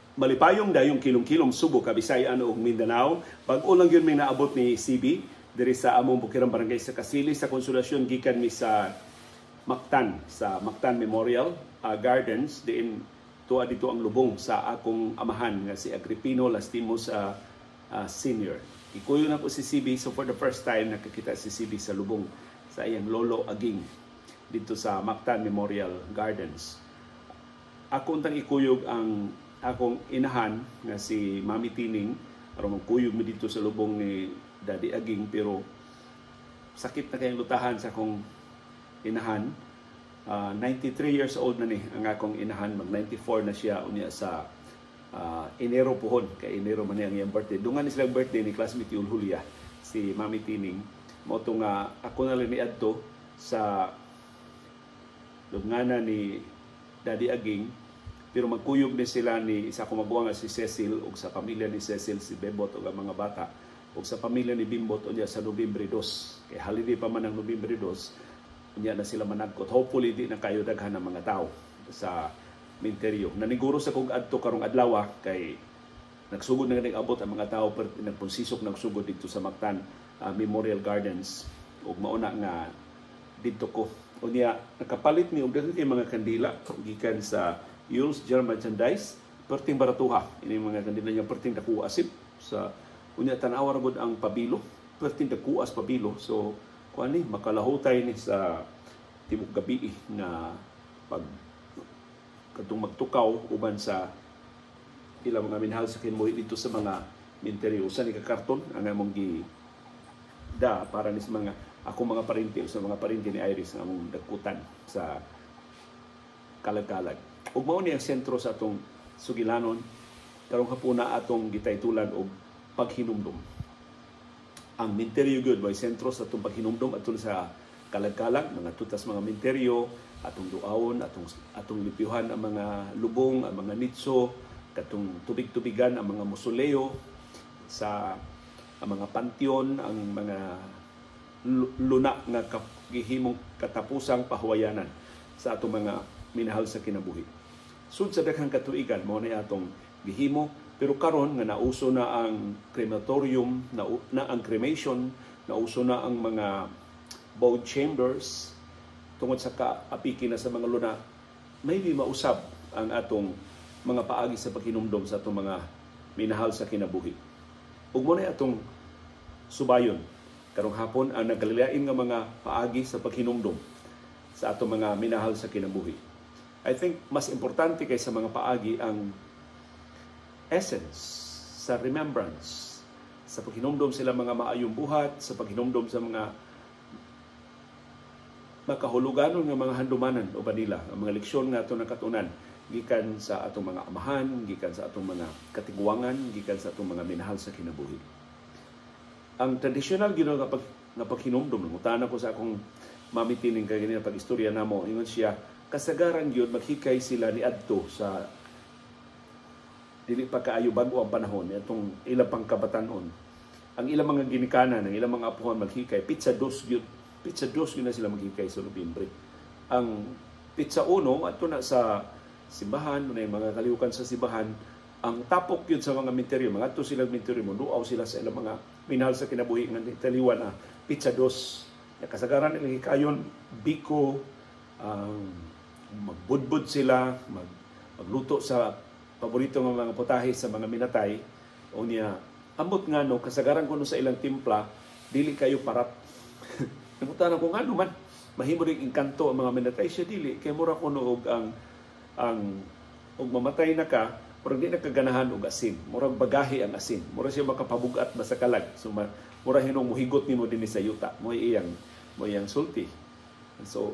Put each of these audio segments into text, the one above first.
malipayong dayong kilom-kilom Subo, Kabisayan ug Mindanao. Bag-o lang yun may naabot ni CB diri sa among Bukirang Barangay sa Kasili sa Konsolasyon gikan mi sa Mactan Memorial Gardens diin tuwa dito ang lubong sa akong amahan nga si Agripino Lastimos Senior. Ikuyo na ko si CB, so for the first time nakakita si CB sa lubong sa iyang lolo Aging dito sa Mactan Memorial Gardens. Ako untang ikuyog ang akong inahan nga si Mami Tining aron magkuyog mi dito sa lubong ni Daddy Aging, pero sakit na kayang lutahan sa akong inahan. 93 years old na ni ang akong inahan, mag 94 na siya unya sa Enero puhon, kay Enero man ang iyang birthday. Dungan ni silang birthday ni classmate Yul Julia, si Mami Tining. Mo to nga ako na lang ni adto sa lubnganan ni Daddy Aging, pero magkuyog ni sila ni isa ko mabuang si Cecil ug sa pamilya ni Cecil, si Bembot ug ang mga bata, ug sa pamilya ni Bimbot unya sa Nobyembre 2. Kay holiday pa man ang Nobyembre 2. Unya na sila managkot. Hopefully di na kayo daghan ng mga tao sa minteryo. Naniguro sa kog adto karong adlaw kay nagsugod na nag-abot ang mga tao, nagpunsisok nagsugod dito sa Mactan Memorial Gardens ug mauna nga dito ko. Unya nakapalit ni og daghan kay mga kandila gikan sa Yule's General Merchandise, perting baratuha. Ini mga kandila niya perting dako asip sa unya tan-aw ra gud ang pabilo, perting dako as pabilo. So kuan ni makalahutay ni sa tibok gabi na pag kadtong magtukaw uban sa ilang mga minahal sa kinbuhi dito sa mga minteryo. Usa ni ka karton ang among da para ni sa mga ako mga parinti sa mga parinti ni Iris ang among dakutan sa Kalag-Kalag. Ug mao ni ang sentro sa atong sugilanon karong hapuna atong gitaytulan og paghinumdum. Ang minteryo gyud may sentro sa atong paghinumdum atol sa Kalag-Kalag, mga tutas mga minteryo, atong duawon, atong lipyuhan ang mga lubong, ang mga nitso, katong tubig-tubigan ang mga mausoleo, sa ang mga panteon, ang mga luna nga gihimong katapusang pahuwayanan sa atong mga minahal sa kinabuhi. Sud sa daghang katuigan mao ni atong gihimo, pero karon nga nauso na ang crematorium, na ang cremation, nauso na ang mga bone chambers tungod sa kaapiki na sa mga luna, maybe mausab ang atong mga paagi sa paghinumdom sa atong mga minahal sa kinabuhi. Ug mo na atong subayon karong hapon ang nagkalilain nga mga paagi sa paghinumdom sa atong mga minahal sa kinabuhi. I think mas importante kaysa mga paagi ang essence sa remembrance, sa paghinumdom sila mga maayong buhat, sa paghinumdom sa mga makahuluganon nga mga handumanan o banila, ang mga leksyon nga ato nakatunan gikan sa atong mga amahan, gikan sa atong mga katiguangan, gikan sa atong mga minahal sa kinabuhi. Ang traditional gino nga paghinumdom, mutana ko sa akong Mami Tining kay ganina pag-istorya namo, ingon siya kasagaran gyud maghikay sila ni adto sa dili pa kaayo bago ang panahon itong ilang pang kabatanon. Ang ilang mga ginikanan, ang ilang mga apuhan maghikay pizza dos gyud na sila maghikay sa Nobyembre. Ang pizza uno ato na sa simbahan, na mga kalihukan sa simbahan, ang tapok yun sa mga minteryo, mga ato silang minteryo mo, luaw sila sa ilang mga minahal sa kinabuhi ng taliwan na pizza dos. Kasagaran nilang hikayon, biko, magbudbud sila, magluto sa paborito ng mga putahe sa mga minatay. O niya, ambot nga no, kasagaran ko no sa ilang timpla, dili kayo parat. Nakutan ko nga no man, mahimo ring engkanto ang mga minatay siya dili. Kaya mura ko no og mamatay na ka, murag di na kaganahan og asin. Murag bagahe ang asin. Murag siya makapabugat masakalag. So murag hinong muhigot nimo dinhi sa yuta. Mo iyang sulti. So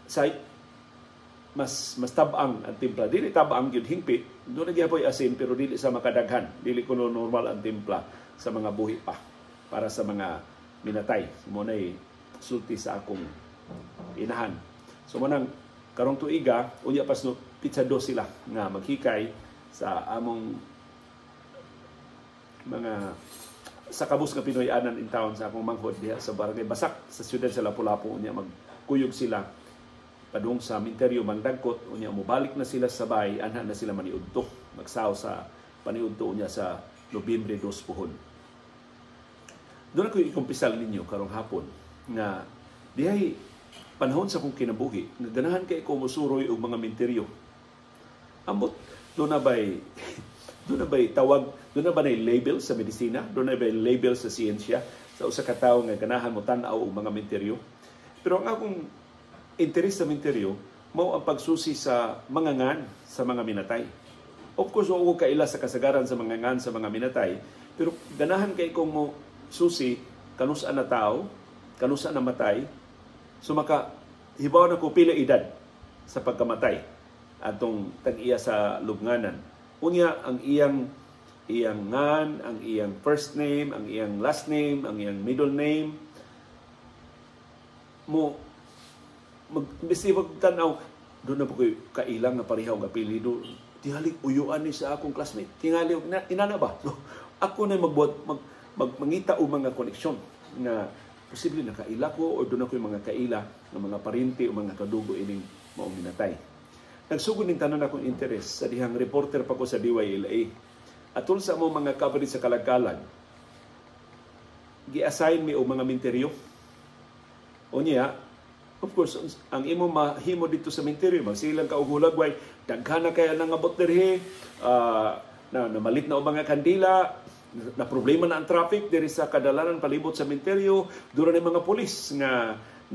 mas tabang ang timpla. Dili tabang gyud hingpit. Doon nagyapoy asin pero dili sa makadaghan. Dili kuno normal ang timpla sa mga buhi pa para sa mga minatay. Mo nay sulti sa akong inahan. So manang karong tuiga unya pas no pizza dos sila nga maghikay sa among mga sa kabus nga Pinoy-anan in town sa akong manghod diha sa barangay Basak sa siyudad sa Lapu-Lapu unya magkuyog sila padung sa minteryo mangdagkot unya mobalik na sila sa bay anha na sila maniudto magsaw sa paniudto unya sa Nobyembre 2 puhon. Doon ako ikumpisal ninyo karong hapon nga dihay panahon sa kong kinabuhi na ganahan kay ko musuroy og mga minteryo. Ambot doon na bay tawag, doon na ba na label sa medisina, doon na ba label sa siyensya sa usa ka tawo nga ganahan mo tan-aw og mga minteryo. Pero ang akong interes sa minteryo mao ang pagsusi sa mga ngan sa mga minatay. Of course, ako kaila sa kasagaran sa mga ngan sa mga minatay, pero ganahan kay kong mo susi kanusa na tao, kanusa na matay, so maka hibaw na ko pila edad sa pagkamatay atong tag-iya sa lubnganan. Unya ang iyang ngan, ang iyang first name, ang iyang last name, ang iyang middle name mo magbisi wag tanaw doon na po ko'y kailang na parehaw ng apelido. Tingali uyuan ni sa akong classmate. Tingali inana ba? So, ako na magbuhat mangita o mga koneksyon na posible na kaila ko o doon ako yung mga kaila ng mga parinti o mga kadugo ining maong minatay. Nagsugod ng tanan akong interes sa dihang reporter pa ko sa DYLA. Atol sa mo mga coverage sa kalagkalag, gi-assign mi o mga minteryo. O niya, of course, ang imo mahimo dito sa minteryo, magsilang ka og hulagway, daghan na kaya nangabot dirhe, na namalit na o mga kandila, na problema na ang traffic diri sa kadalanan palibot sa minteryo, doon na mga pulis nga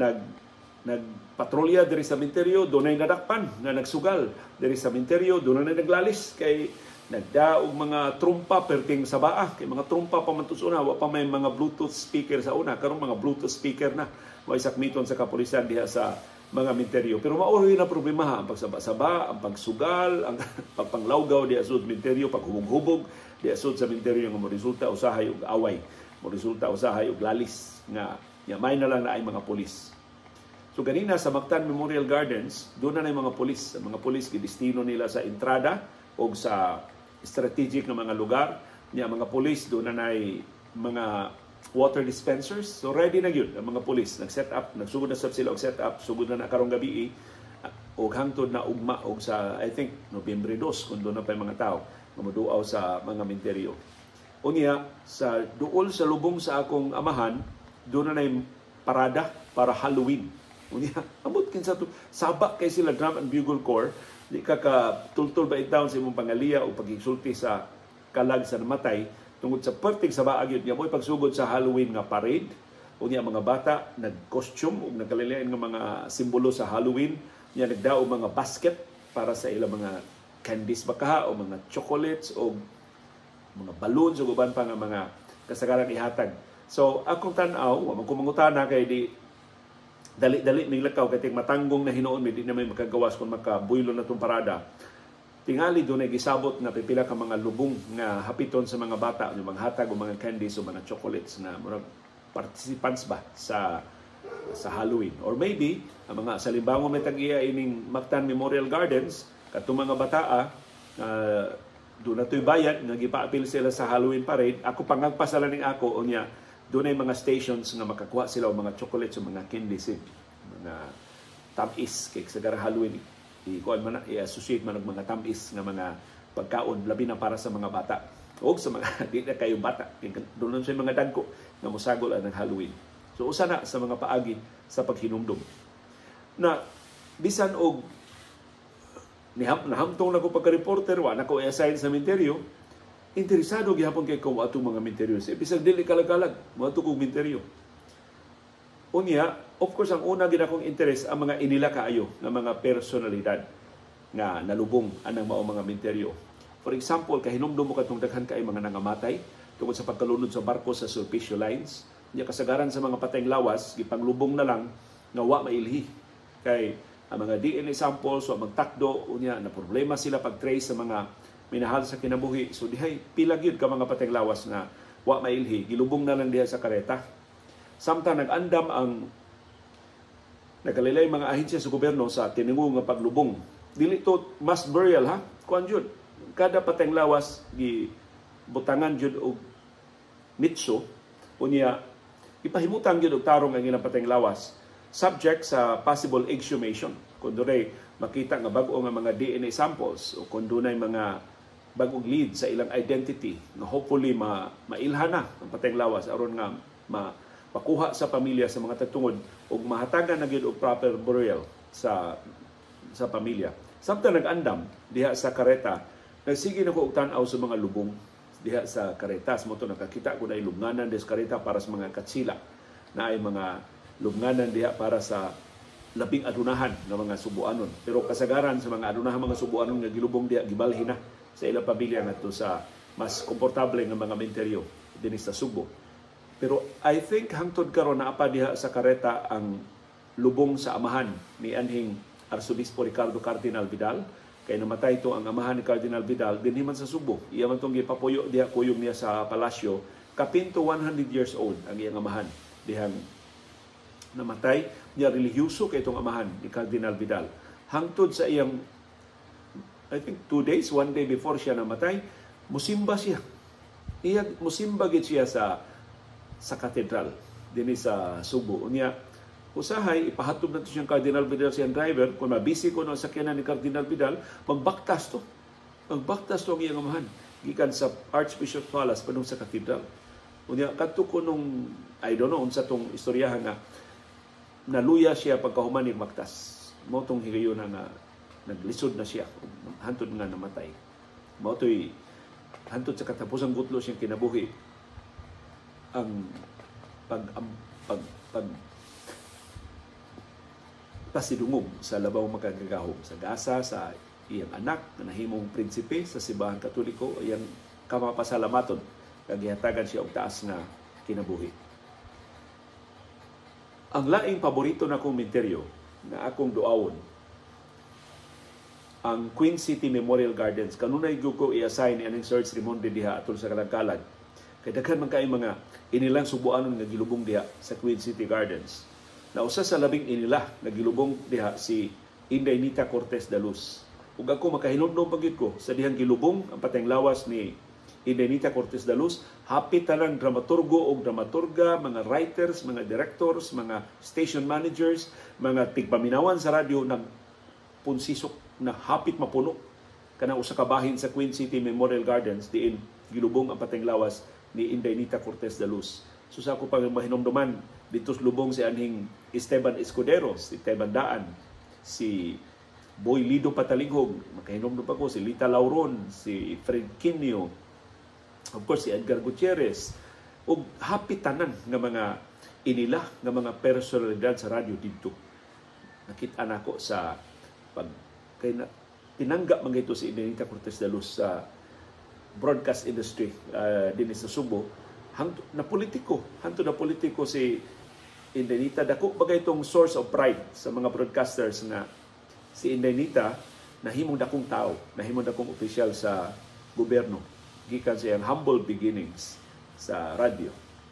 nagpatrolya diri sa minteryo, doon na nadakpan nga nagsugal diri sa minteryo, doon na naglalis kay nagdaog mga trumpa perting sa baa, kay mga trumpa pa man tusuna, wa pa may mga Bluetooth speaker sa una, karon mga Bluetooth speaker na may sakmiton sa kapulisan diha sa mga minteryo. Pero mauri na problema ha, ang pagsaba-saba, ang pagsugal, ang pagpanglawgaw diha sa minteryo, paghubog-hubog diha sa minteryo nga mo resulta usahay og away, mo resulta usahay og lalis nga may na lang na ay mga pulis. So ganina sa Mactan Memorial Gardens, doon na mga pulis. Ang mga pulis gidestino nila sa entrada o sa strategic na mga lugar. Niya mga pulis doon na mga water dispensers. So ready na yun ang mga pulis. Nag-set up, nagsugod na sila og set up, sugod na karong gabi o hangtod na ugma o sa I think Nobyembre 2 kung doon na pa yung mga tao na maduaw sa mga minteryo. Unya sa duol sa lubong sa akong amahan, doon na parada para Halloween. Unya amot kinsa to sabak kay sila Drum and Bugle Corps, di ka tultol ba itaw sa imong pangaliya o pagigsulti sa kalag sa namatay tungod sa pertig sa baag yun. Mo'y pagsugod sa Halloween nga parade. Unya mga bata nag-costume o nagkalilain nga mga simbolo sa Halloween. Niya nagdao mga basket para sa ilang mga candies baka o mga chocolates o mga balloons o uban pa nga mga kasagaran ihatag. So akong tan-aw, wa man ko mangutana kay di dali-dali ning lakaw kay matanggong na hinuon di na may makagawas kung makabuylo na tong parada. Tingali doon ay gisabot na pipila ka mga lubong nga hapiton sa mga bata, yung mga hatag o mga candies o mga chocolates na murag participants ba sa Halloween. Or maybe, ang mga salimbangon may tag-iya ining Mactan Memorial Gardens, katong mga bataa, doon na ito'y bayad, nga gipaapil sila sa Halloween parade. Ako pangagpasala ning ako, o niya, doon ay mga stations nga makakuha sila o mga chocolates o mga candies, mga tamis, kaya sa gara Halloween, i-associate man ng mga tamis nga mga pagkaon, labi na para sa mga bata. O sa mga, di na kayo bata. Doon sa mga dagko na musagol ang Halloween. So, usa na sa mga paagi sa paghinumdum. Na, bisan og nahamtong na ko pagka-reporter, wa na ko i-assign sa minteryo, interesado gihapon kay ko atong mga minteryo. Bisag dili kalag-kalag, mo atong minteryo. Unya, of course, ang una ginakong interes ang mga inila kaayo ng mga personalidad nga nalubong anang mao mga minteryo. For example, kahinumdum mo katong daghan kay mga nangamatay tungod sa pagkalunod sa barko sa Sulpicio Lines. Nya kasagaran sa mga patayng lawas, gipanglubong na lang nga wa mailhi. Kay ang mga DNA samples o magtakdo, unya na problema sila pag-trace sa mga minahal sa kinabuhi. So dihay pila gyud ka mga patayng lawas nga wa mailhi, gilubong na lang diha sa kareta. Samtang nag-andam ang nagalilay mga ahensya sa gobyerno sa tiningu nga paglubong. Dili to mass burial ha. Kuan jud. Kada patayng lawas gi butangan jud og mitso unya ipahimutan gyud og tarong ang ilang patayng lawas subject sa possible exhumation. Kung doon makita nga bago nga mga DNA samples o kung doon mga bagong lead sa ilang identity na hopefully mailhana ang patayng lawas aron nga makuha sa pamilya sa mga tatungod ug mahatagan na gyud og proper burial sa pamilya. Samtang nag-andam diha sa kareta, nagsige na ko og tan-aw sa mga lubong diha sa kareta. Mo to nakakita ko na lubnganan des kareta para sa mga katsila. Na ay mga lubnganan diha para sa labing adunahan ng mga Subuanon. Pero kasagaran sa mga adunahan mga Subuanon nga gilubong diha gibalhin na sa ilang pamilya ngadto sa mas komportable nga mga menteryo dinhi sa Subo. Pero I think hangtod karon naa pa diha sa kareta ang lubong sa amahan ni anhing Arzobispo Ricardo Cardinal Vidal. Kay namatay ito ang amahan ni Cardinal Vidal dinhi man sa Subo. Iya man tong gipapuyo diha kuyog niya sa palasyo. Kapinto 100 years old ang iyang amahan dihang namatay niya. Relihiyoso kay itong amahan ni Cardinal Vidal. Hangtod sa iyang I think 2 days, 1 day before siya namatay, musimba siya. Musimba gid siya sa katedral dinhi sa Subo. Unya usahay ipahatob na to siyang Cardinal Vidal siyang driver kung mabisi ko no sakyanan ni Cardinal Vidal, magbaktas to ang iyang amahan gikan sa Archbishop Palace padung sa katedral. Unya kadto ko nung I don't know unsa tong istoryahan nga naluya siya pagkahuman ni maktas. Mao tong higayon nga naglisod na siya hantod nga namatay. Mao toy hantod sa katapusang gutlo siyang kinabuhi ang pasidungog sa labaw makagagahom sa gasa sa iyang anak na nahimong prinsipe sa simbahan Katoliko. Iyang kamapasalamaton kag gihatagan siya og taas nga kinabuhi. Ang laing paborito na kong menteryo na akong duawon ang Queen City Memorial Gardens. Kanunay gyud ko i-assign ni aning Sir Rimonde diha atol sa Kalangkalag. Kay daghan man kay mga inilang Subuanon nga gilubong diha sa Queen City Gardens. Na usa sa labing inila nga gilubong diha si Indaynita Cortez de Luz. Ug ako makahinumdum pagid ko sa dihang gilubong ang patayng lawas ni Indaynita Cortez de Luz, hapit tanang dramaturgo o dramaturga, mga writers, mga directors, mga station managers, mga tigpaminawan sa radyo ng punsisok na hapit mapuno kanang usa ka bahin sa Queen City Memorial Gardens diin gilubong ang patayng lawas ni Indaynita Cortez de Luz. So sa ako pang mahinumduman dito sa lubong si anhing Esteban Escudero, si Teban Daan, si Boy Lido Patalinghog, makahinumdum pa ko si Lita Lauron, si Fred Quinio, of course si Edgar Gutierrez, ug hapit tanan nga mga inila nga mga personalidad sa radyo dito. Nakita nako sa kay tinanggap man ito si Indaynita Cortez de Luz sa broadcast industry din sa Subo. Hangtod na politiko si Indaynita. Dako bagay itong source of pride sa mga broadcasters na si Indaynita nahimong dakong tao, nahimong dakong opisyal sa gobyerno gikan sa iyang humble beginnings sa radyo.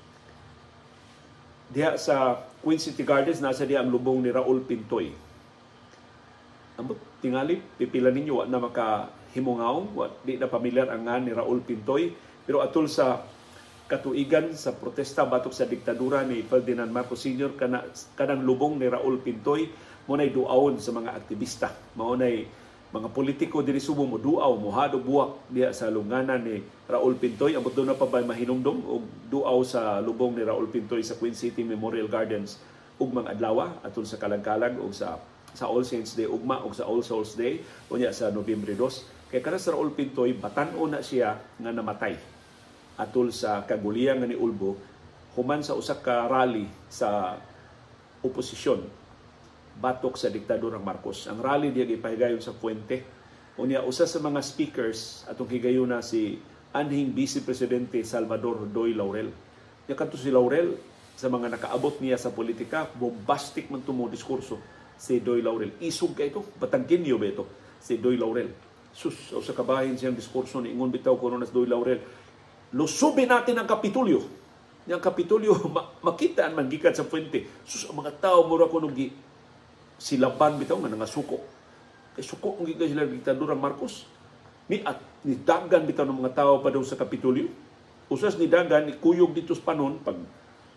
Diha sa Queen City Gardens nasa diha ang lubong ni Raul Pintoy. Ambot tingali pipila ninyo wa na makahimungaw, di na pamilyar ang nga ni Raul Pintoy, pero atol sa katuigan sa protesta batok sa diktadura ni Ferdinand Marcos Sr. kanang lubong ni Raul Pintoy mo nay duawon sa mga aktivista, mao nay mga politiko diri Subo mo duaw mo hado buwak diha sa lunganan ni Raul Pintoy. Ambot do na pa ba mahinumdum og duaw sa lubong ni Raul Pintoy sa Queen City Memorial Gardens ug mga adlaw atol sa Kalangkalag og sa All Saints Day ugma og sa All Souls Day unya sa Nobyembre 2. Kay kana sa Raul Pintoy batan-o na siya nga namatay atol sa kaguliyang ni Ulbo human sa usa ka rally sa oposisyon batok sa diktadurang Marcos. Ang rally diya gipahigayon sa Puente. Unya usa sa mga speakers atong higayon na si anhing Vice Presidente Salvador Doy Laurel. Nya kadto si Laurel sa mga nakaabot niya sa politika, bombastic man tumo diskurso si Doy Laurel. Isog kay ito, batangkinyo ba ito si Doy Laurel. Sus, sa kabahin siyang diskurso ni ingon bitaw kuno nas Doy Laurel. Lusubin natin ang Kapitolyo. Yang Kapitolyo makitaan man gikan sa Puente. Sus, ang mga tao mura kuno silaban bitaw nga nangasuko. Kay suko ang gikan sila diktadura Marcos. Ni dagan bitaw ng mga tao pa daw sa Kapitolyo. Usas ni dagan ni kuyog dito sa panon pag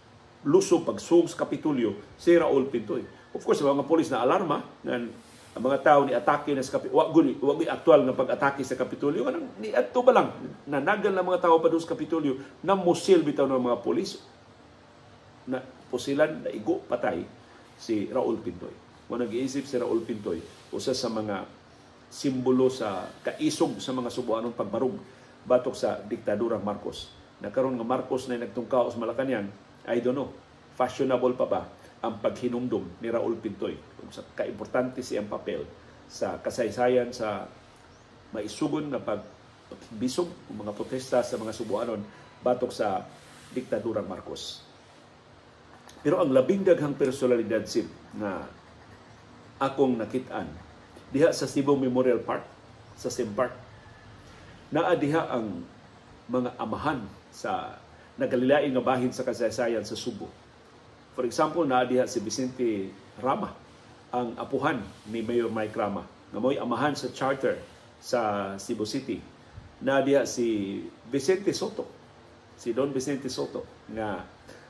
luso pagsug sa Kapitolyo si Raul Pintoy. Of course, ang mga polis na alarma nga ang mga tao ni atake na sa Kapitolyo, wag aktual nga pag-atake sa Kapitolyo, kanang ni adto ba lang nanagal na mga tao pa sa Kapitolyo na musil bitaw ng mga polis na pusilan na igo patay si Raul Pintoy. Kung nag-iisip si Raul Pintoy, usa sa mga simbolo sa kaisog sa mga subuanong pagbarug batok sa diktadurang Marcos. Nakaroon nga Marcos na nagtungkaw sa Malacañang, I don't know, fashionable pa ba ang paghinumdum ni Raul Pintoy kung sa kaimportante siyang papel sa kasaysayan sa maisugon na pagbisog ng mga protesta sa mga subuanon batok sa diktadurang Marcos. Pero ang labing daghang personalidad sib na akong nakitaan diha sa Cebu Memorial Park, sa Simpark, naa diha ang mga amahan sa nagalilain nga bahin sa kasaysayan sa Subo. For example, naa diha si Vicente Rama, ang apuhan ni Mayor Mike Rama, nga mo'y amahan sa charter sa Cebu City. Naa diha si Vicente Soto, si Don Vicente Soto, nga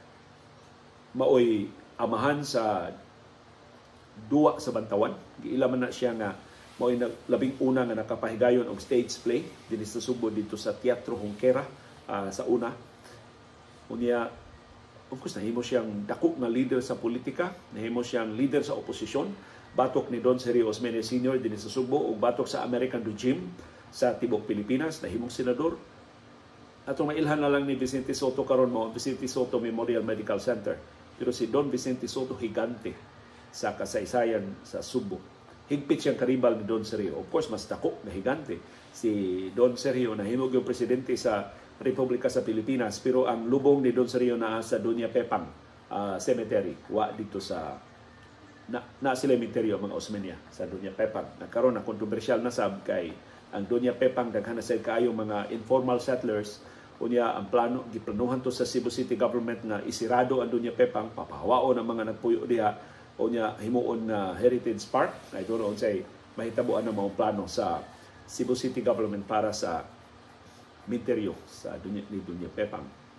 maoy amahan sa duwa sa Bantawan. Giilaman na siya nga mao'y labing una nga nakapahigayon og stage play dinhi sa Subo dito sa Teatro Junquera sa una. Unya, of course, nahimo siyang dako nga leader sa politika, nahimo siyang leader sa oposisyon, batok ni Don Sergio Osmeña Sr. dinhi sa Subo ug batok sa American regime sa tibok Pilipinas, nahimong senador. Atong mailhan na lang ni Vicente Soto karon mo, Vicente Soto Memorial Medical Center. Pero si Don Vicente Soto higante sa kasaysayan sa Subo. Higpit siyang karibal ni Don Sergio. Of course, mas dako na higante si Don Sergio na himog yung presidente sa Republika sa Pilipinas. Pero ang lubong ni Don Sergio na sa Doña Pepang Cemetery. Wa dito sa na cemetery mga Osmeña sa Doña Pepang. Nagkaroon na kontrobersyal na sab kay ang Doña Pepang daghan na sa kaayo mga informal settlers. Unya ang plano giplanuhan to sa Cebu City government na isirado ang Doña Pepang, papahawaon ang mga nagpuyo diha. Unya himuon na Heritage Park. Ay doon say mahitabuan na mga plano sa Cebu City government para sa cemetery sa Doña Pepang.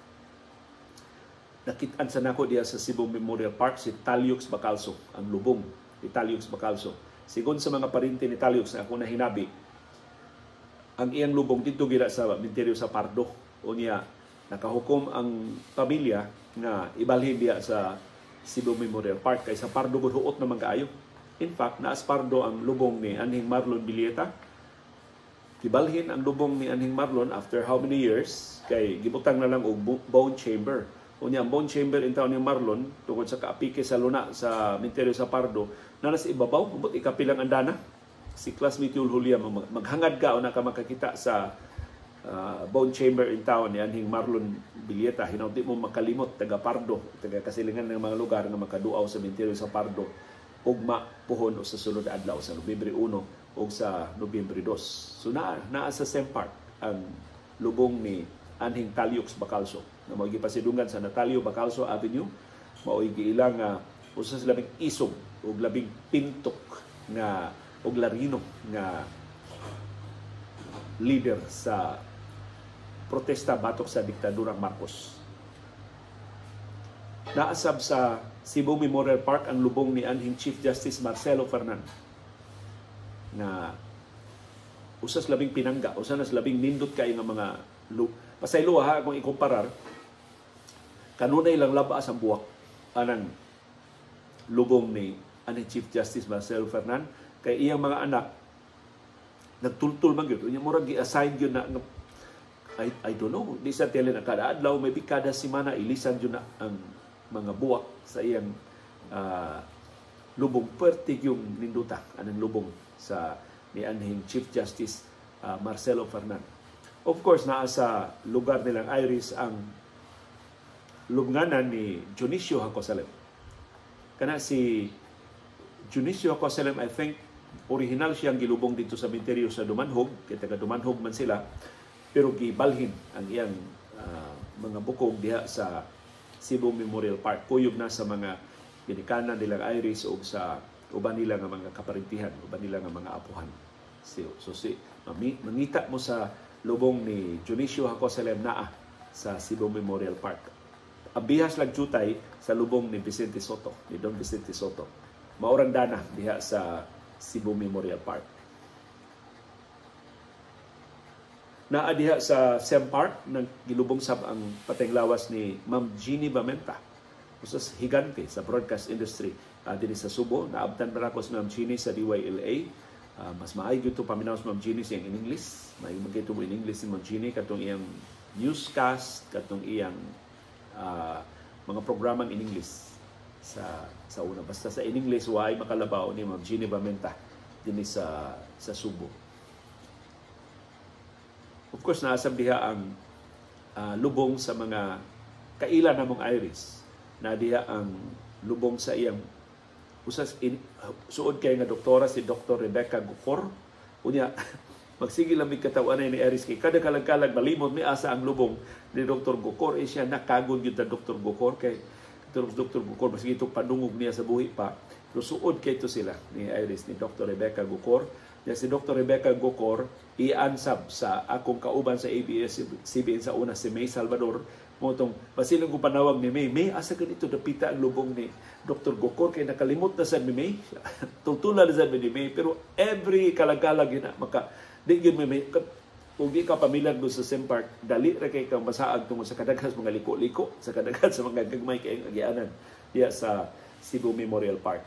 Nakitaan sa nako diha sa Cebu Memorial Park si Taliux Bacalso, ang lubong ni Taliux Bacalso. Sigon sa mga parinti ni Taliux na ako na hinabi, ang iyang lubong dito gira sa cemetery sa Pardo. Unya nakahukom ang pamilya nga ibalhin diha sa Cebu Memorial Park kay sa Pardo gud huot naman kaayo. In fact, naas Pardo ang lubong ni Anhing Marlon Bilieta. Gibalhin ang lubong ni Anhing Marlon after how many years kay gibutang na lang og bone chamber. Unya ang bone chamber in town ni Marlon tungod sa kaapike sa luna sa cemetery sa Pardo na nasa ibabaw umot ikapilang andana. Si classmate Yul Julia maghangad ka o na ka makakita sa bone chamber in town ni Anhing Marlon Bilieta. Hinawdi mo makalimot taga Pardo, taga kasilingan ng mga lugar nga makaduaw sa cemetery sa Pardo ugma puhon o sa sulod adlaw sa Nobyembre 1 o sa Nobyembre 2. So naa sa Simpark ang lubong ni Anhing Taliux Bacalso na mao gipasidungan sa Natalio Bacalso Avenue. Mao giilang usa sa labing isog ug labing pintok nga og larino nga leader sa protesta batok sa diktadurang Marcos. Naasab sa Cebu Memorial Park ang lubong ni Anhing Chief Justice Marcelo Fernan na usas labing pinangga, usas labing nindot kay nga mga pasaylo ha kung ikumparar kanunay lang labas ang buwak anang lubong ni Anhing Chief Justice Marcelo Fernan kay iyang mga anak nagtultul man gyud unya murag gi-assign gyud na I don't know di sa tele na kada adlaw may kada semana ilisan gyud na ang mga buwak sa iyang lubong perti yung ninduta anang lubong sa ni Anhing Chief Justice Marcelo Fernan. Of course naa sa lugar nilang Iris ang lubnganan ni Dionisio Hacosalem. Kana si Dionisio Hacosalem, I think original siyang gilubong dito sa cemetery sa Dumanhog, kaya taga Dumanhog man sila, pero gibalhin ang iyang mga bukog diha sa Cebu Memorial Park. Kuyog na sa mga ginikanan nilang Iris o sa uban nila nga mga kaparintihan, uban nila nga mga apuhan. So mangita mo sa lubong ni Dionisio Hacosalem naa sa Cebu Memorial Park. abihas lang jutay sa lubong ni Vicente Soto, ni Don Vicente Soto. Maurang dana diha sa Cebu Memorial Park. Naa diha sa Sem Park nang gilubong sab ang pateng lawas ni Ma'am Jeannie Bamenta. Usas higante sa broadcast industry dinhi sa Subo. Naabtan pa ako si Ma'am Jeannie sa DYLA. Mas maayo ito paminaw si Ma'am Jeannie siyang in English. May magkito mo in English si Ma'am Jeannie katong iyang newscast, katong iyang mga programang in English sa una. Basta sa in English, waay makalabaw ni Ma'am Jeannie Bamenta din sa Subo. Of course, naasab diha ang lubong sa mga kaila namong Iris. Na diha ang lubong sa iyang usas suod kay nga doktora si Dr. Rebecca Gocor. Unya, magsigil lang katawan ni Iris kay kada kalag-kalag malimot mi asa ang lubong ni Dr. Gocor. Siya nakagod yun na Dr. Gocor kay Dr. Gocor mas ito panungog niya sa buhi pa. Pero suod kay ito sila ni Iris, ni Dr. Rebecca Gocor. Si Dr. Rebecca Gocor iansab sa akong kauban sa ABS-CBN sa una si May Salvador. Motong basilang ko panawag ni May, asa ka dito dapita ang lubong ni Dr. Gocor kay nakalimot na sa ni May. Tungtula na sa ni May, pero every kalag-kalag yun na maka di yun May. Kung di ka pamilan mo sa Sem Park, dali ra kay kang masaag tungod sa kadaghan sa mga liko-liko, sa kadaghan sa mga gagmay kay agianan diya sa Cebu Memorial Park.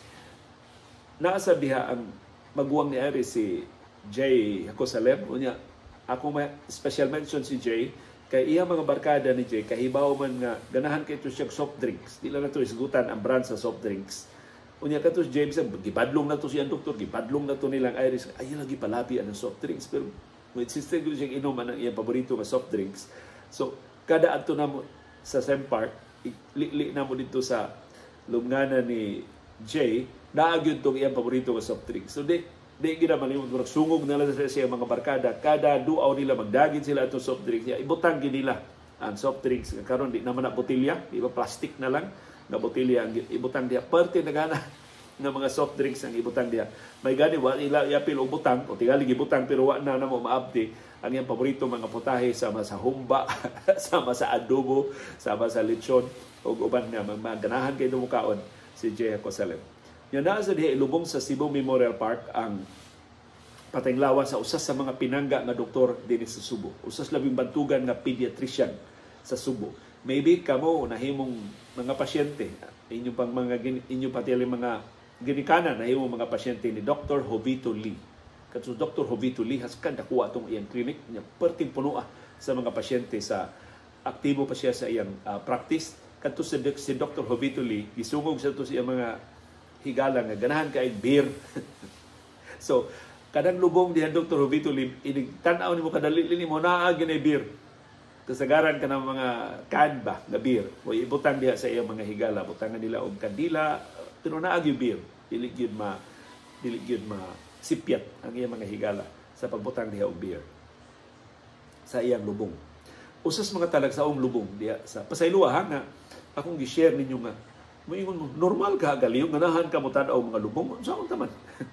Naasa diha ang maguwang ni Iris si Jay Hacosalem. Unya, ako may special mention si Jay kay iya mga barkada ni Jay kahibaw man nga ganahan kay ito siya soft drinks. Di lang na ito isgutan ang brand sa soft drinks. Unya ka to si James, gipadlong na to siyang doktor, gipadlong na to nilang Iris. Ay, lagi palapi ang soft drinks. Pero may insistent ko siyang inom ang iyang paborito nga soft drinks. So, kada ato na mo sa Sem Park, li na mo dito sa lungana ni Jay, naagyon itong iyang paborito nga soft drinks. So, di gina malimot, sungog na lang siya mga barkada. Kada duaw nila, magdagin sila itong soft drinks. Ibutang nila ang soft drinks. Karon di naman na botilya, di ba plastic na lang na botilya ang ibutang diya. Parte na gana ng mga soft drinks ang ibutang diya. May gani, ila yapil o butang, o tigali gibutang, pero wa na mo maabdi ang iyang paborito mga putahe sama sa humba, sama sa adobo, sama sa lechon, o uban nga, maganahan kayo dumukaon si Jay Hacosalem. Yan na sa diha ilubong sa Cebu Memorial Park ang patenglawa sa usas sa mga pinangga nga doktor din sa Subo. Usas labing bantugan nga pediatrician sa Subo. Maybe kamo nahimong mga pasyente, inyong pang mga inyong pati mga ginikanan nahimong mga pasyente ni Dr. Jovito Lee. Kadto Dr. Jovito Lee has kan dakuha atong iyang clinic nya perting punoa sa mga pasyente sa aktibo pa siya sa iyang practice. Kadto si Dr. Jovito Lee gisungog sa to siya mga higala nga ganahan kay beer. So, kadang lubong diha Dr. Jovito Lee, tan-aw nimo kadali mo naa ginay beer. Kasagaran ka ng mga can ba na beer. O ibutang diha sa iyang mga higala, butangan nila og kandila, pero naa gyud beer. Dili gyud ma sipyat ang iyang mga higala sa pagbutang diha og beer sa iyang lubong. Usas mga talagsaong lubong diha sa pasayloa nga akong gi-share ninyo nga moingon mo, normal ka galiw, ganahan ka mo tanaw mga lubong. Saan taman?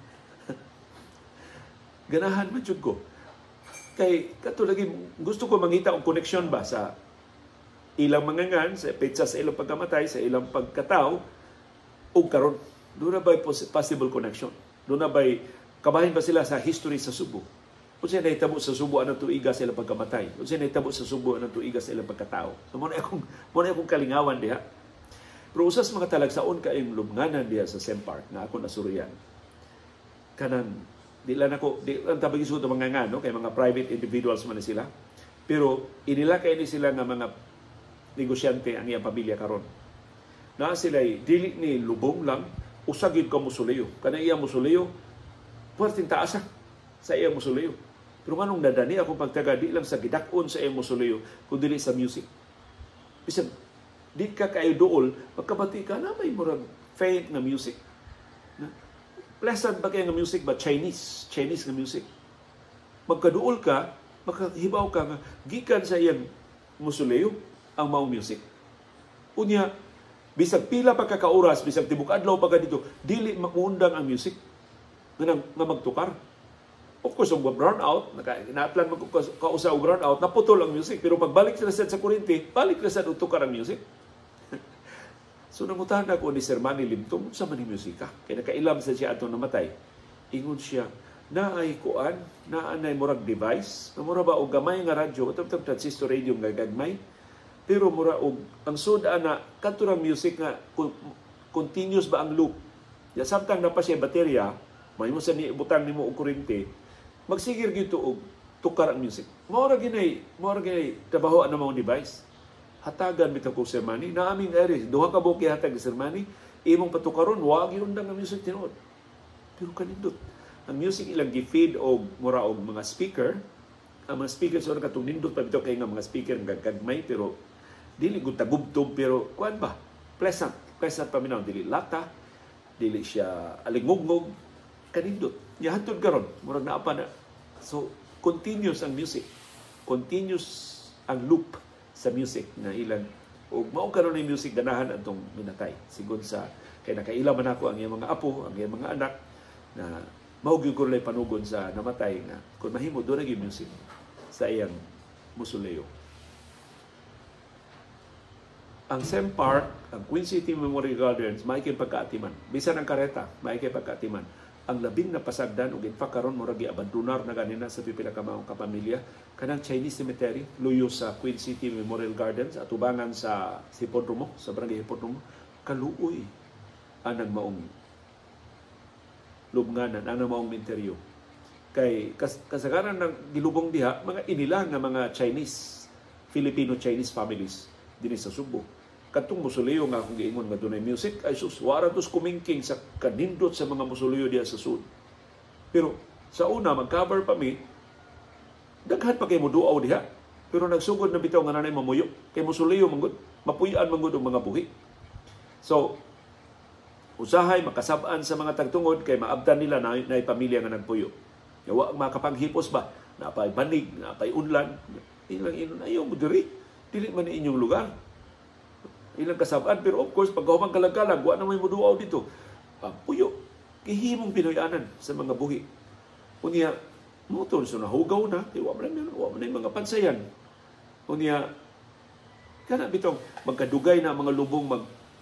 Ganahan man jud ko. Kay kato lagi gusto ko mangita og connection ba sa ilang mangangan, sa petsa sa ilang pagkamatay, sa ilang pagkatao ug karon. Doon na ba'y possible connection? Doon na ba'y kabahin ba sila sa history sa Subo? Kung siya nahitabo sa Subo anong tuiga sa ilang pagkamatay? Kung siya nahitabo sa Subo anong tuiga sa ilang pagkatao? So muna akong kalingawan diha. Pero usas mga talagsaon kaayong lubnganan diya sa Sem Park na ako nasuriyan. Kanan, di lang tabagi suot ang mga ngano, kay mga private individuals man sila. Pero inila kay ni sila nga mga negosyante ang iyang pamilya karon. Na sila dili ni lubong lang, usagid ka musuleyo. Kana iyang musuleyo, puwerteng taasa sa iyang musuleyo. Pero nganong nadani ako pagtaga, di lang sa gidakon sa iyang musuleyo, kundi sa music. Bisan, di ka kayo dool, magkabati ka na may murag faint na music. Pleasant ba kayo nga music ba? Chinese nga music. Magkaduol ka, makahibaw ka nga, gikan sa iyang musuleyo ang maong music. Unya, bisag pila pa kakauras, bisag tibuk adlaw pa ka dito, dili maundang ang music nga magtukar. Of course, kung brown out, na-plan magkausa og brown out, naputol ang music. Pero pagbalik sila sa kuryente, balik na sa tukar ang music. So nangutan ako ni Sir Manny Limtong sa maning musika. Kaya nakailam sa siya atong namatay. Ingon siya, naay kuan, naanay murag device, na mura ba og gamay nga radyo, atong transistor radio nga gagmay, pero mura og ang suda na kanto music nga continuous ba ang loop. Ya samtang na pa siya baterya, may mo sa ni butang nimo og kuryente, magsigir gyud og tukar ang music. Mao ra ginay trabaho ana mong device. Hatagan bitaw ko Sir Manny, na aming eri, duha ka buki hatag Sir Manny, imong patukaron, wag yun ang music tinuod. Pero kanindot. Ang music ilang gi-feed og mura og mga speaker. Ang mga speaker so katong nindot pa bitaw kay nga mga speaker nga gagmay pero dili gud tagubtob pero kuan ba? Pleasant paminaw, dili lata, dili siya aligmugmog, kanindot. Nya hantud karon, murag naa pa na. So continuous ang music. Continuous ang loop sa music na ilang ug mao karon ni music ganahan atong minatay sigon sa kay nakailam man ako ang iyang mga apo, ang iyang mga anak na mao gyud ko lay panugon sa namatay nga kun mahimo do na gyud music sa iyang mausoleo. Ang Sem Park, ang Queen City Memorial Gardens, may kay pagkaatiman. Bisan ang kareta, may kay pagkaatiman. Ang labing na pasagdan ug infa karon murag gi-abandonar na ganina sa pipila ka mga kapamilya kanang Chinese Cemetery luyo sa Queen City Memorial Gardens atubangan sa Hipodromo, sa Barangay Hipodromo, kaluoy anang maong lubnganan, anang maong menteryo. Kay kasagaran ng gilubong diha mga inila nga mga Chinese, Filipino-Chinese families dinhi sa Subo. Katong musoleo nga akong giingon nga dunay music ay sus wara tos kumingking sa kanindot sa mga musoleo diha sa sud. Pero sa una mag-cover pa mi daghan pa kay moduaw diha. Pero nagsugod na bitaw nga nanay mamuyo kay musoleo manggod mapuy-an manggod ang mga buhi. So usahay makasab-an sa mga tagtungod kay maabtan nila na pamilya nga nagpuyo. Yawa makapanghipos ba napay banig, napay unlan, ilang ayaw mo diri. Dili man inyong lugar. Ilang kasabaan, pero of course, pagkahumang kalag-kalag, wala na may muduaw dito. Puyo, kihimong Pinoyanan sa mga buhi. Unya, motor, so nahugaw na, wala na yung mga pansayan. Unya, kana bitong, magkadugay na mga lubong,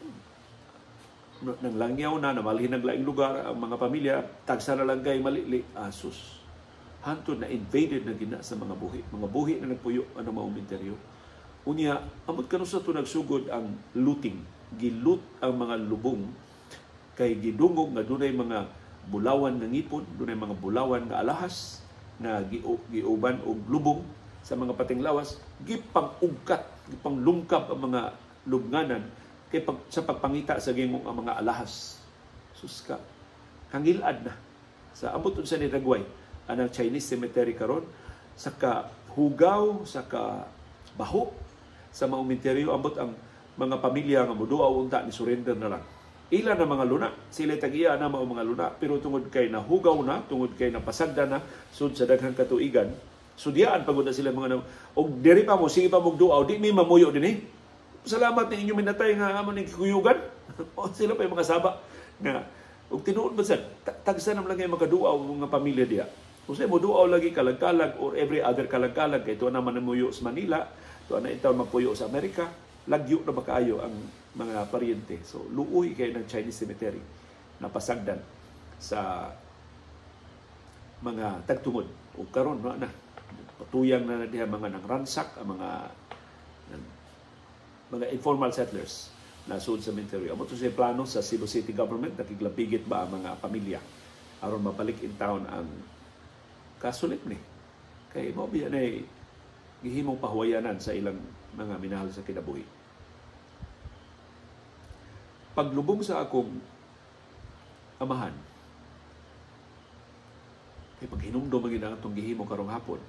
nang langyaw na, namalhin ng laing lugar, ang mga pamilya, tagsa na lang kay malili, asus. Hantod na invaded na gina sa mga buhi na nagpuyo, ano mga uminteryo. Unya, amot kanu sa ito nagsugod ang looting. Gilut ang mga lubong kay gidungog nga dunay mga bulawan nga ngipon, dunay mga bulawan nga alahas na giuban og lubong sa mga pating lawas, gipang-ugkat, gipanglungkab ang mga lubnganan kay sa pagpangita sa gimong ang mga alahas. Suska, kangilad na sa amot sa ni Dagway anang Chinese Cemetery karon sa kahugaw, sa kabaho sa mga uminteryo, ambot ang mga pamilya nga muduaw unta ni surrender na lang. Ila na mga luna, sila tag-iya na mga luna, pero tungod kay nahugaw na, tungod kay napasagda na, sud sa daghang katuigan, sudyaan pagod na sila mga og diri pa mo, sige pa mong duaw, di may mamuyo din eh. Salamat na inyong minatay nga amon ng kikuyugan. O sila pa yung mga saba na, og tinuod ba sa, tagsa naman lang yung makaduaw mga pamilya diya. Kung sa'yo mo duaw lagi kalag-kalag or every other kalag-kalag, kaya ito naman namuyo sa Manila, ito na itaw magpuyo sa Amerika, lagyo na makaayo ang mga paryente. So, luoy kayo ng Chinese Cemetery na pasagdan sa mga tagtungod. O karon na, patuyang na diha mga nang ransak, ang mga informal settlers na sud sa cemetery. Amo to sa plano sa Cebu City Government, nakiglapigit ba ang mga pamilya aron mabalik in town ang kasulit ni. Kay mo biya na gihimong pahuwayanan sa ilang mga minahal sa kinabuhi. Paglubong sa akong amahan, kay paghinumdum ang ginang itong gihimo karong hapon,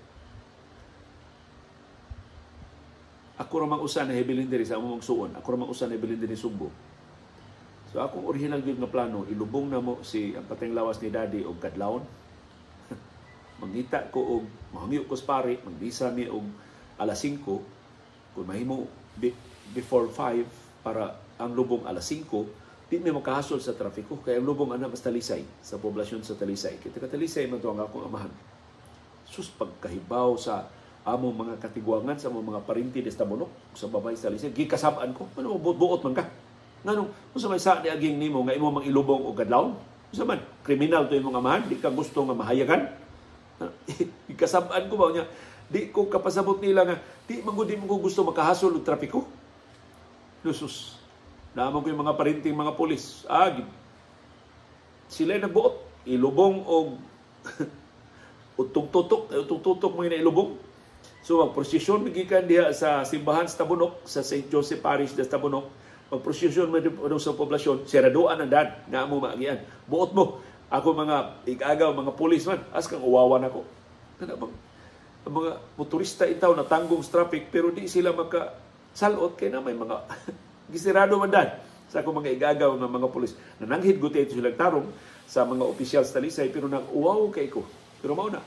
ako ramang usan na hebilin diri sa among suon, ako ramang usan na hebilin diri Sugbo. So akong original gyud nga plano, ilubong na mo si ang pateng lawas ni Daddy og kadlawon. Mangita ko og mahangyo ko sa pare, magbisa mi og alas 5 kung mahimo before 5 para ang lubong alas 5 di may makahasol sa trafiko kaya ang lubong ana mas Talisay sa poblasyon sa Talisay. Kita ka Talisay man to ang akong amahan. Sus pagkahibaw sa among mga katiguangan sa among mga parinti des Tabunok sa babay sa Talisay, gikasab-an ko ano buot man ka. Nganong unsa may sa ni aging nimo nga imo mangilubong og kadlawon? Unsa man kriminal to imong amahan, di ka gusto nga mahayagan? Ikasab-an ko ba niya, di ko kapasabot nila nga di man ko gusto makahasol og trapiko. Lusus. Naamang ko yung mga parinting mga pulis. Sila nagbuot ilubong og utong-tutok mo na ilubong. So magprosesyon gikan diha sa simbahan sa Tabunok, sa St. Joseph Parish sa Tabunok. Magprosesyon mo sa poblasyon, seraduan ang daan nga mo maagian. Buot mo. Ako mga igagaw, mga pulis man, kang uwawan ako. Ang mga motorista itaw na tanggong traffic pero di sila makasalot kay na may mga gisirado man daan sa akong mga igagaw ng mga pulis. Nananghid guti ito silang tarong sa mga opisyal sa Talisay pero nag-uwaw kay ko. Pero mauna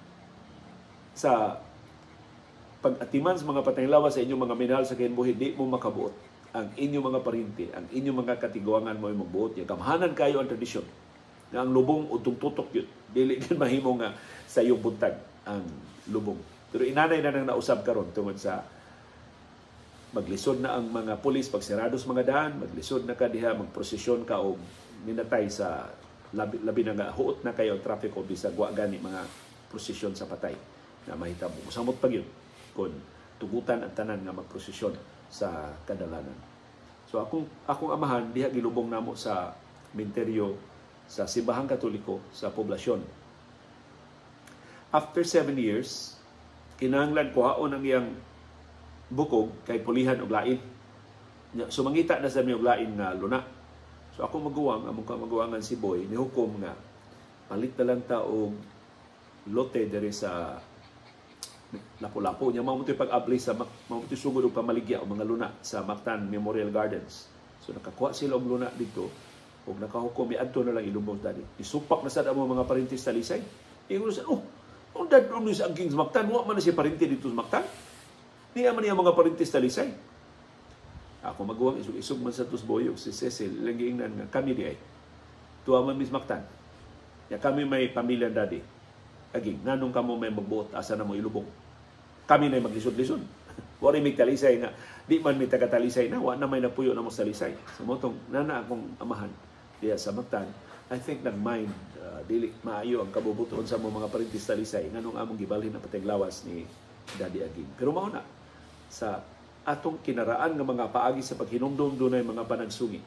sa pag-atiman sa mga pataylawas sa inyong mga minahal sa kinbuhi, di mo makabuot ang inyong mga parinti, ang inyong mga katiguangan mo yung magbuot. Yung kamhanan kayo ang tradisyon na ang lubong utong-tutok yun. Dili din mahimo nga sa iyong buntag ang lubong. Pero inanay na nang nausab karon tungod sa maglisod na ang mga pulis pagsirados mga daan, maglisod na ka diha, magprosesyon ka o minatay sa labi na nga huot na kayo ang traffic o bisag wa gani mga prosesyon sa patay na mahitabo. Samot pag yun kung tugutan ang tanan nga magprosesyon sa kadalanan. So akong amahan diha gilubong namo sa minteryo sa Simbahang Katoliko sa poblasyon. After 7 years, kinahanglan kuhaon ang iyang bukog kay pulihan og lain. So mangita na sa mi og lain nga luna. So ako among maguwangan si Boy ni hukom nga palit na lang ta og lote diri sa Lapu-Lapu. Nya mao pag-apply sa mao sugod og pamaligya og mga luna sa Mactan Memorial Gardens. So nakakuha sila og luna dito ug nakahukom iadto na lang ilubong tadi. Isupak na sad ang mga parintis sa Talisay. Ingon sa ang dadon ni sa aging Mactan, wa man na si parinti dito sa Mactan. Niya man niya mga parintis sa Talisay. Ako maguwang isug man sa Tusboyog si Cecil ilang giingnan nga kami di ay tuwa man mis Mactan. Ya kami may pamilya dadi. Aging nanong kamo may magbuot asa na mo ilubong. Kami na maglisod-lisod. Wari may Talisay nga di man may taga Talisay na wa na may napuyo na mo sa Talisay. Sa motong nana akong amahan diya sa Mactan, I think nag-mind dili maayo ang kabubuton sa mga parintis sa Talisay nganong among gibalhin na patenglawas ni Daddy Aging. Pero mao na sa atong kinaraan nga mga paagi sa paghinumdum dunay mga panagsungi.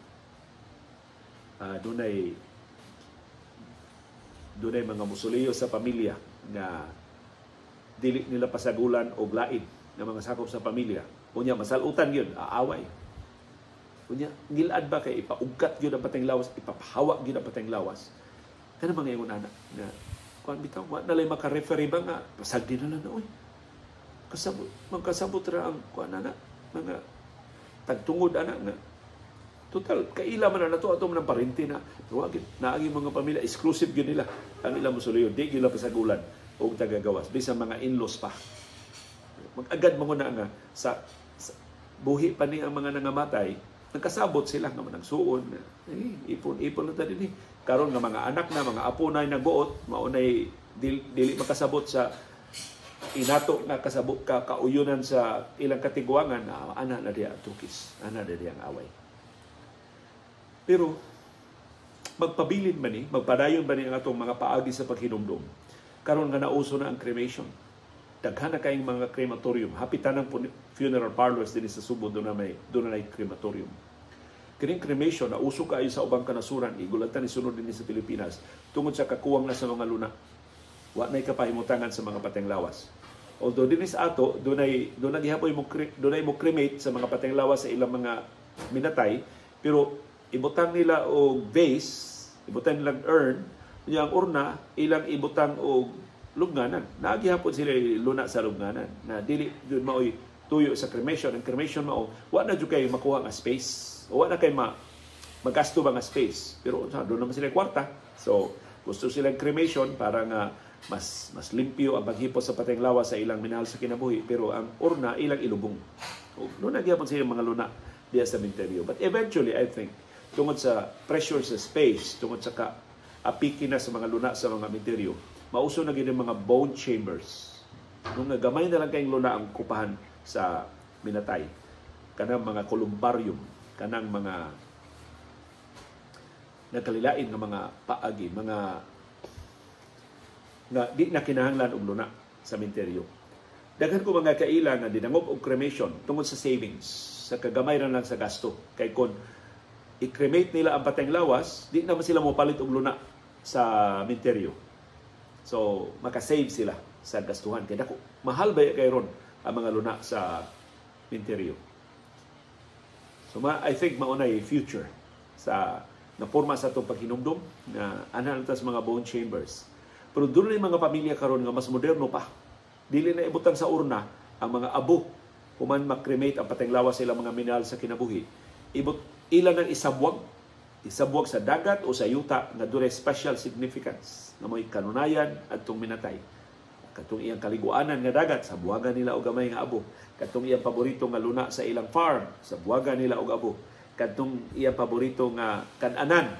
Dunay mga musuliyo sa pamilya nga dili nila pasagulan og lain nga mga sakop sa pamilya. Unya masalutan gyud, aaway. Unya gilad ba kay ipaugkat gyud ang patenglawas, ipapahawa gyud ang patenglawas. Kana mga ingon ana nga kuan bitaw wa na lay maka-referee ba nga pasagdi na lang oy. Magkasabot ra ang kuan ana mga tagtungod ana nga total kaila man na to ato man parinti na wagid naagi mga pamilya exclusive gyud nila ang ilang musuliyo di gyud pasagulan og tagagawas bisan mga in-laws pa magagad mo na nga sa buhi pa ni ang mga nangamatay nagkasabot sila nga managsuon ipon na tadi ni karon nga mga anak na mga apo na nagbuot mao nay dili makasabot sa inato na kasabot kauyunan sa ilang katiguangan na ana na diya tukis ana na diya ang away. Pero magpabilin man ni magpadayon ba ni ang atong mga paagi sa paghinumdum karon nga nauso na ang cremation. Daghan na kayong mga crematorium. Hapitan ng funeral parlors din sa Subo, doon na may crematorium. Kining cremation, nauso kayo sa ubang kanasuran, igulatan ni sunod din sa Pilipinas, tungod sa kakuwang na sa mga luna. Wa na'y kapahimutangan sa mga patenglawas. Although din sa ato, doon ay mo cremate sa mga patenglawas sa ilang mga minatay, pero ibutang nila o vase, ibutang nilang urn, yung urna, ilang ibutang o lubnganan. Naagihapon sila luna sa lubnganan na dili yun mao'y tuyo sa cremation. Ang cremation mao, wa na dyan kayo makuha nga space. O wa na kayo magasto ba nga space. Pero doon naman sila kwarta. So, gusto silang cremation para nga mas limpyo ang paghipos sa patenglawas sa ilang minahal sa kinabuhi. Pero ang urna, ilang ilubong. So, doon naagihapon sila mga luna diya sa cemetery. But eventually, I think, tungod sa pressure sa space, tungod sa apiki na sa mga luna sa mga cemetery, mauso na gini mga bone chambers. Nung gamay na lang kayong luna ang kupahan sa minatay. Kanang mga columbarium, kanang mga nagkalilain nga mga paagi, mga nga di na kinahanglan og luna sa sementeryo. Daghan ko mga kaila nga dinangop og cremation tungod sa savings, sa kagamay ra lang sa gasto. Kay kon i-cremate nila ang patayng lawas, di naman sila mopalit og luna sa sementeryo. So maka-save sila sa gastuhan. Kaya dako mahal ba kay ron ang mga luna sa sementeryo. So I think maunay future sa naporma sa itong paghinumdum na anhan sa mga bone chambers. Pero doon na mga pamilya karon nga mas moderno pa. Dili na ibutang sa urna ang mga abo human mag-cremate ang patayng lawas sa ilang mga mineral sa kinabuhi. Ilan ang isabwag sa dagat o sa yuta nga dunay special significance na may kanunayan adtong minatay. Katong iyang kaliguanan nga dagat, sa buwagan nila og gamay nga abo. Katong iyang paborito nga luna sa ilang farm, sa buwagan nila og abo. Katong iyang paborito nga kananan,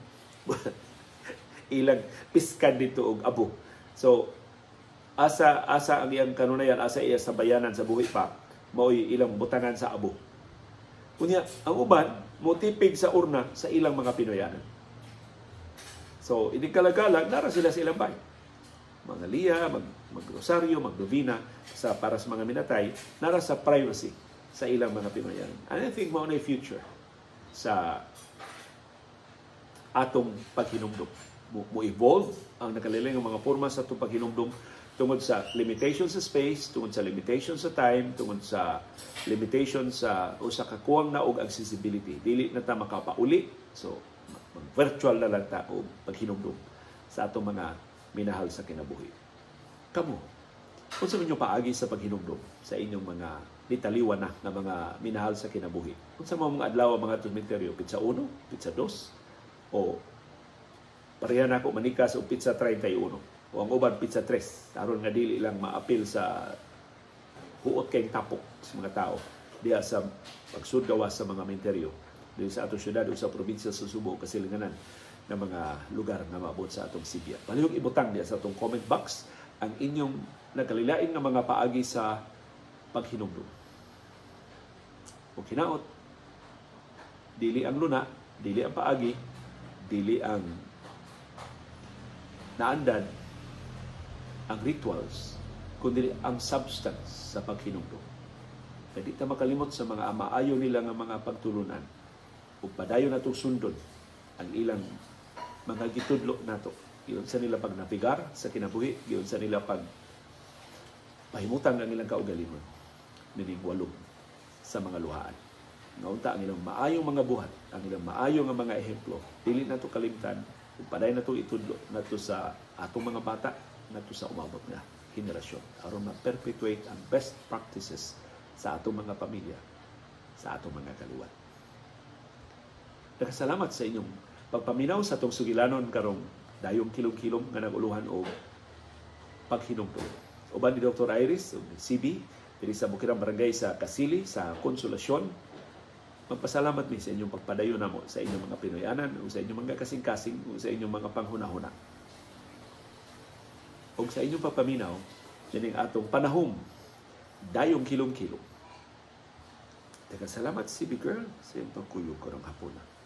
ilang piskan dito og abo. So asa ang iyang kanunayan, asa iya sa bayanan sa buhi pa, mao'y ilang butanan sa abo. Kunya ang uban motipig sa urna sa ilang mga Pinoyanan. So ini kalagalag nara sila sa ilang bahay. Mga liya, mag-rosaryo, mag-novena para sa mga minatay, nara sa privacy sa ilang mga Pinoyanan. And I think maunay future sa atong paghinumdum. Mo-evolve ang nakaliling ng mga forma sa atong paghinumdum tungod sa limitation sa space, tungod sa limitation sa time, tungod sa limitation sa kakuwang na og accessibility. Dili na ta makapauli. So, virtual na lang ta og paghinumdum sa atong mga minahal sa kinabuhi. Kamu, kung sa inyong paagi sa paghinumdum sa inyong mga nitaliwan na mga minahal sa kinabuhi. Kung sa mga adlaw mga sementeryo, pizza 1, pizza 2, o pareha na ako manikas o pizza 31, o ang uban pizza 3, aron nga dili lang maapil sa huot kayong tapok sa mga tao diya sa pagsudgawas sa mga sementeryo diya sa atong syudad o sa probinsya sa Subo, kasilinganan ng mga lugar na maabot sa atong Sibya. Palihog ibutang diya sa atong comment box ang inyong nagkalilain ng mga paagi sa paghinumdum. O kinaot, dili ang luna, dili ang paagi, dili ang naandad, ang rituals, kundi ang substance sa paghinumdum. Kaya di ta makalimot sa mga maayo nila nga mga pagtulunan o padayon natong sundon ang ilang mga gitudlo nato. Giyon sa nila pag napigar sa kinabuhi, giyon sa nila pag pahimutan ang ilang kaugalingon nining walog sa mga luhaan. Ngaunta ang ilang maayong mga buhat, ang ilang maayong nga mga ehemplo, dili nato kalimtan ug paday nato itudlo nato sa atong mga bata, nato sa umabot nga henerasyon aron ma-perpetuate ang best practices sa atong mga pamilya, sa atong mga kaliwat. Nagkasalamat sa inyong pagpaminaw sa atong sugilanon karong dayong kilom-kilom nga naguluhan o paghinumdum. Uban ni Dr. Iris, CB, diri sa Bukirang Barangay sa Kasili, sa Konsolasyon. Magpasalamat mi sa inyong pagpadayon namo sa inyong mga Pinoyanan o sa inyong mga kasing-kasing o sa inyong mga panghunahuna. O sa inyong pagpaminaw, dining atong panahom, dayong kilom-kilom. Salamat CB girl sa iyong pagkuyog karong hapon.